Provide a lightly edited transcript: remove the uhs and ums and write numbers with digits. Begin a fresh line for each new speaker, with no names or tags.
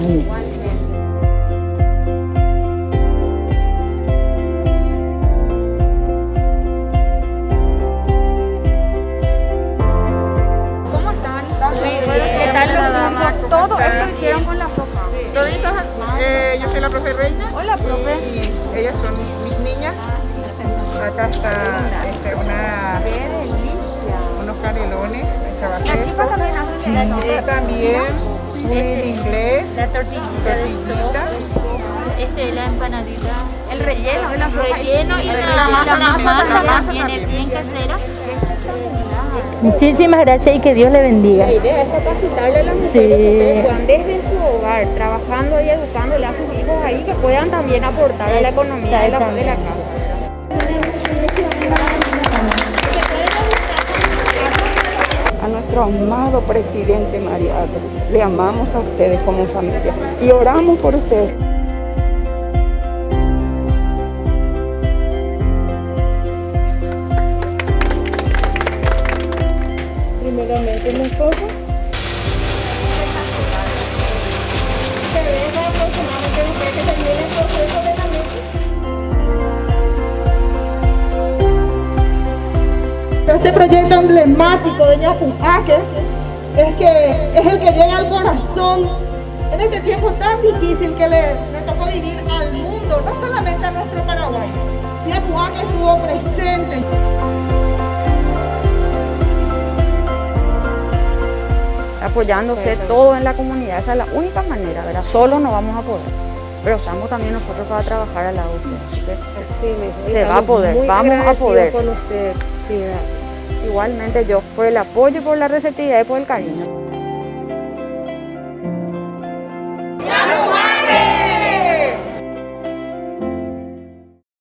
¿Cómo están? ¿Qué tal los cursos? Todo esto hicieron con la sopa.
Toditos, yo soy la profe Reina.
Hola, profe.
Y ellas son mis niñas. Acá está
¡Qué delicia!
unos canelones,
La chipa también hacen eso.
y también un inglés,
La tortillita de
tortillita.
la empanadita.
El relleno de la sopa.
Relleno y
La masa
viene
también.
bien casera.
Muchísimas gracias y que Dios le bendiga.
La idea es capacitarle a las mujeres que puedan desde su hogar, trabajando y educándole a sus hijos ahí, que puedan también aportar a la economía de la casa.
A nuestro amado presidente Mariano, le amamos a ustedes como familia y oramos por ustedes. Primeramente nosotros se deja aproximadamente usted que termine el proceso de la mente. Este proyecto emblemático de Ñapujaque es el que llega al corazón en este tiempo tan difícil que le tocó vivir al mundo, no solamente a nuestro Paraguay. Ñapujaque estuvo presente.
Apoyándose todo en la comunidad, esa es la única manera, ¿verdad? Solo no vamos a poder, pero estamos también nosotros para trabajar al lado de ustedes, así que se va a poder, vamos a poder.
Con usted,
Igualmente yo, por el apoyo, por la receptividad y por el cariño.